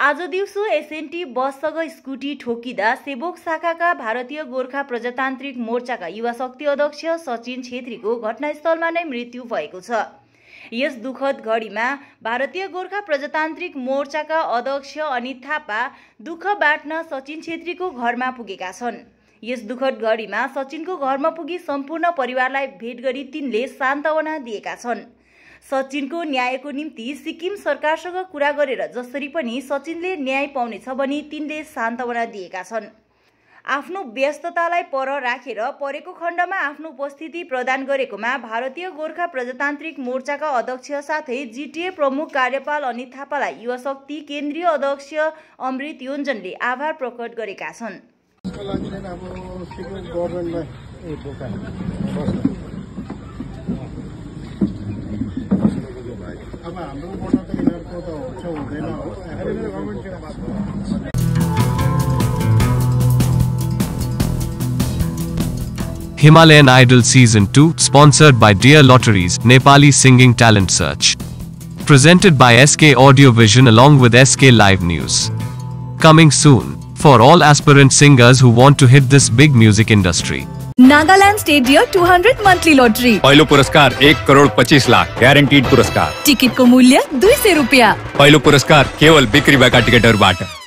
आज दिउँसो एसएनट बससँग स्कुटी ठोकिँदा सेवक शाखाका भारतीय गोर्खा प्रजातान्त्रिक मोर्चाका युवा शक्ति अध्यक्ष सचिन छेत्रीको घटनास्थलमा नै मृत्यु भएको छ। यस दुखद घडीमा भारतीय गोर्खा प्रजातान्त्रिक मोर्चाका अध्यक्ष अनित थापा दुःख बाँड्न सचिन छेत्रीको घरमा पुगेका छन्। यस दुखद घडीमा सचिनको घरमा पुगी सम्पूर्ण परिवारलाई भेट गरी तिनले सान्त्वना दिएका छन्। सचिनको न्यायको निम्ति सिक्किम सरकारसँग कुरा गरेर जसरी पनि सचिनले न्याय पाउनेछ भनी तिनले सान्त्वना दिएका छन्। आफ्नो व्यस्ततालाई पर राखेर परेको खण्डमा आफ्नो उपस्थिति प्रदान गरेकोमा भारतीय गोर्खा प्रजातान्त्रिक मोर्चाका अध्यक्ष साथै जिटिए प्रमुख कार्यपाल अनित थापालाई युवा शक्ति केन्द्रीय अध्यक्ष अमृत योन्जनले आभार प्रकट गरेका छन्। Himalayan Idol Season 2, sponsored by Dear Lotteries, Nepali Singing Talent Search. Presented by SK Audio Vision along with SK Live News. Coming soon, for all aspirant singers who want to hit this big music industry. Nagaland state dear 200 monthly lottery. पहिलो पुरस्कार 1,25,00,000 ग्यारेन्टीड पुरस्कार। टिकटको मूल्य 200 रुपैयाँ। पहिलो पुरस्कार केवल बिक्रीभएका टिकटहरूबाट।